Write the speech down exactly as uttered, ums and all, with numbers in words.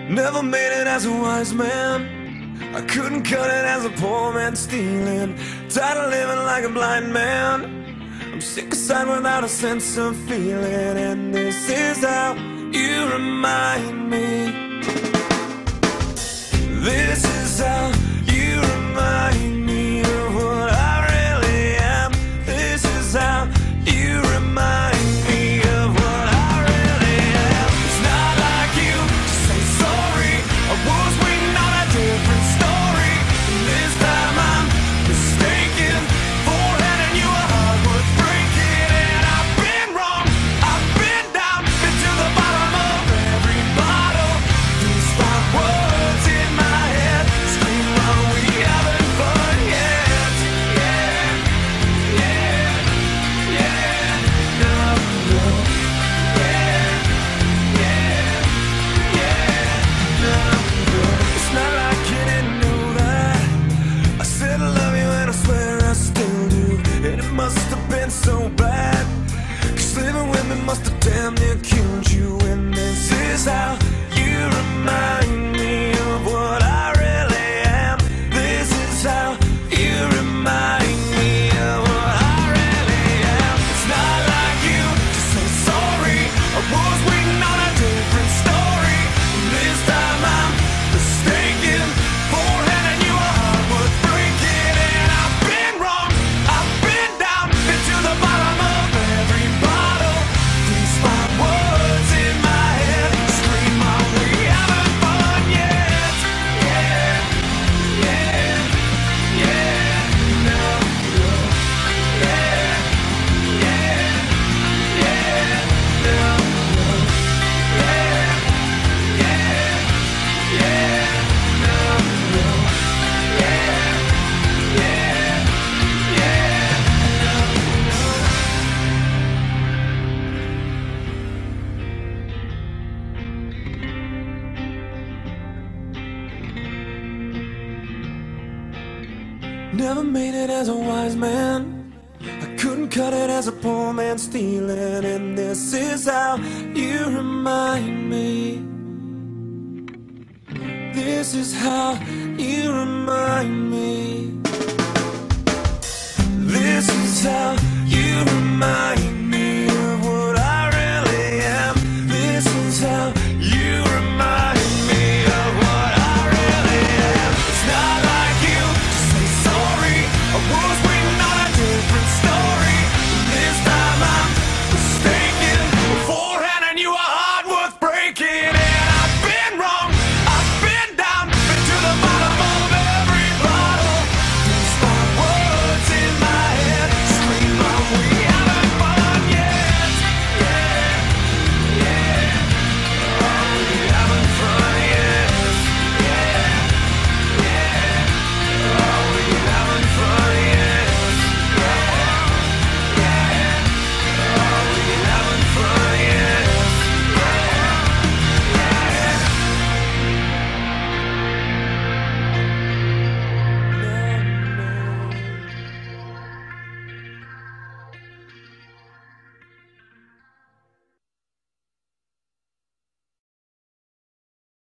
Never made it as a wise man. I couldn't cut it as a poor man stealing. Tired of living like a blind man. I'm sick aside without a sense of feeling. And this is how you remind me. This is how you remind me of what I really am. This is how you remind me of what I really am. It's not like you to say sorry. I was waiting on a different story. And this time I'm mistaken for handing you a heart worth breaking. And I've been wrong, I've been down, been to the bottom of every bottle. These five words in my head scream, are we having fun yet? Yeah, yeah, yeah, no, no. Yeah, yeah, yeah, no, no. It's not like you didn't know that. I said I love you and I swear I still do. And it must have been so bad, 'cause living with me must have damn near killed you. And this is how you remind me of what I really am. This is how you remind me of what I really am. It's not like you to say sorry. I was waiting on a different story. And this time I'm mistaken for handing you a heart worth breaking. And I've been wrong, I've been down, been to the bottom of every bottle. These five words in my head scream, are we having fun yet? Yeah, yeah, yeah, no, no. Yeah, yeah, yeah, no, no. Yeah, yeah, yeah, no, no. Yeah, yeah, yeah, Never made it as a wise man. I couldn't cut it as a poor man stealing. And this is how you remind me. This is how you remind me. This is how you remind me.